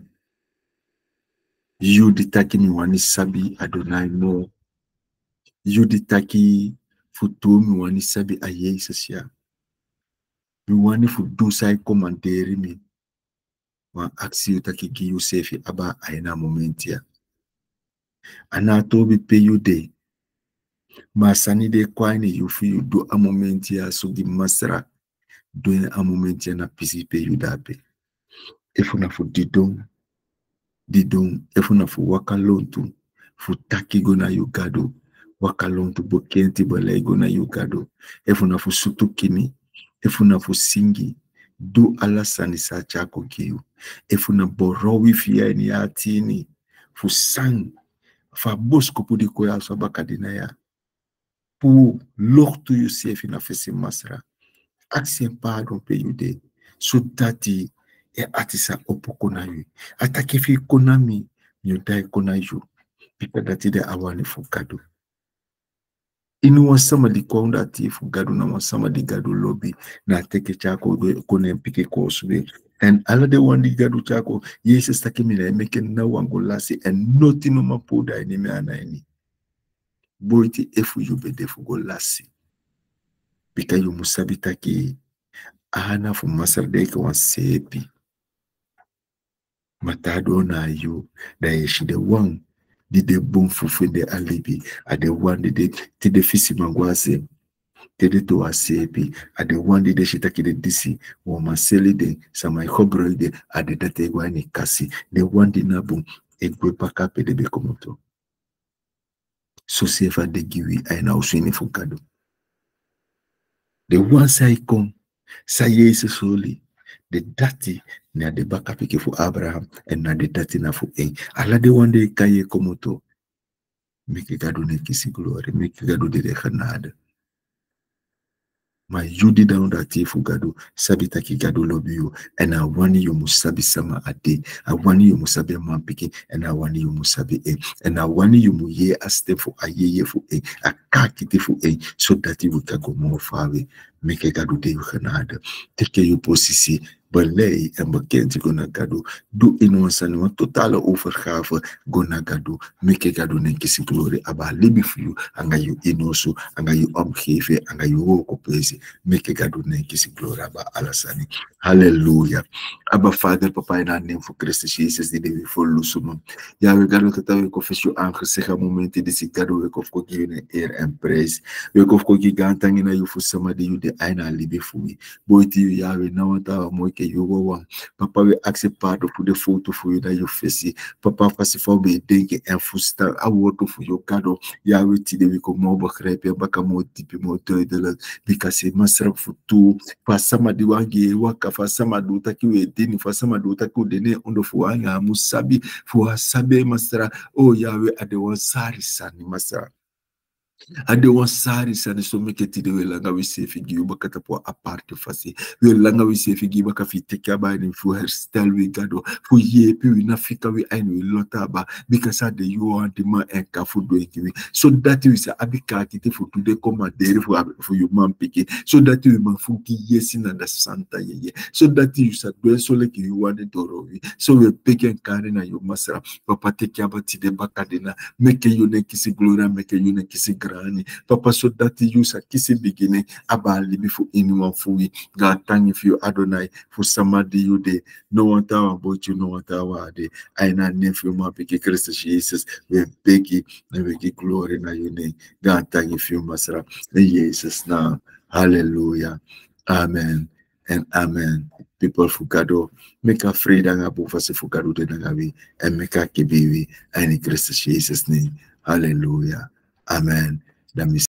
You di taki mi wani sabi Adonai no. You di taki futu mi wani sabi a Jesus ya. Mi wani futu sai komanderi mi. Wan aksi you taki ki you sefi aba aina moment ya. Ana tobi pay you de. Masani de kwani you fi you do a moment ya so di masra. Do a moment ya na pisi pay you dape. Efuna fu didong. Didong. Efuna fu wakalontu. Fu taki go na you gado. Wakalontu bokenti bale go na you gado. Efuna fu sutukini. Efuna fu singi. Do ala sanisa chako kiu. Efuna borowi fia ni atini. Fu sang. Fa bosko pudi koya sabakadina ya. pour l'orto Yosef na fesi masra. Action pardon pe yude. So dati e atisa opokona yu. Atake fi konami nyodai kona yu. Pika dati de awani fukado. Inu wasama di kwa unda ati fugado na wasama di gado lobby na teke chako kone mpike kosube. And ala de wandi gado chako yeses takimina emeke na wangolasi and noti no mapoda ini me anaini. Boiti efu yube defu golasi. Pika yu musabita ki ahana fu masardeke wan sepi. Matado na yu da yeshi de wang di de bon fufu de alibi a de wan di de ti de fisi mangwase te de to asepi a de wan di de shitaki de disi wo maseli de samai khobro de a de date gwani kasi de wan di nabu e gwe pakape de be komoto so sefa de giwi aina usini fukado de wan saikon sa yese soli de dati na de bakapike fu Abraham en na de dati na fu en ala de wande kaye komoto meke gado ne kisi glory meke gado de de khanada ma yudi down dati fu gado sabita ki gado lobiyo en a wani yo musabi sama ade a wani yo musabi mampike en a wani yo musabi en en a wani yo mu ye aste fu ayeye fu en a kakite fu en so dati wu ka go mo fawe meke gado de khanada teke yo posisi belei en bekend gona gado do in ons een totale overgave gona gado meke gado ne kisi glory aba libi fu anga you inoso anga you omgeven anga you woko pese meke gado ne kisi glory aba alasani hallelujah aba Vader papa in naam van Christus Jezus die we vol lusum ja we gado dat we confess you aangezicht aan momenten die si gado we kof ko give eer en prijs we kof ko gigantang ina you fu sama die you de aina libi fu boiti you ja we na wata mo you go papa we accept pardon for the photo for you that you face papa fasi for be denke en fusta awoto for your kado ya we ti de we ko mo begrijp ya baka mo tipi mo toidele because masra futu fa sama di wangi waka fa sama do taki we deni fa sama do taki deni ondo fu anga musabi fu sabe masra oh ya we ade wan sari sani masra ade wan sari sani so meke ti de we langa we se figi u baka tapo aparte fasi we langa we se figi baka fi teke ba ni fu hairstyle we gado fu ye pi we na fika we ainu we lota ba because ade you want the man en ka fu do ekiwi so that we say abika kiti fu tude koma deri fu fu you man piki so that we man fu ki yesi na da santa ye so that you say do so like you want the doro so we peke en kare na you masra papa teke ba ti de baka de na meke you ne kisi glory meke you ne kisi grani papa so that you sa kisi beginning abali before anyone for we God thank you for you Adonai for somebody you de no one tower about you no one tower de I na nephew ma peke Christ Jesus we beg you and we give glory na your name God thank you for you masra in Jesus name hallelujah amen and amen people fugado make a freedom above us fugado de nagawi and make a kibiwi and in Christ Jesus name hallelujah amen. That means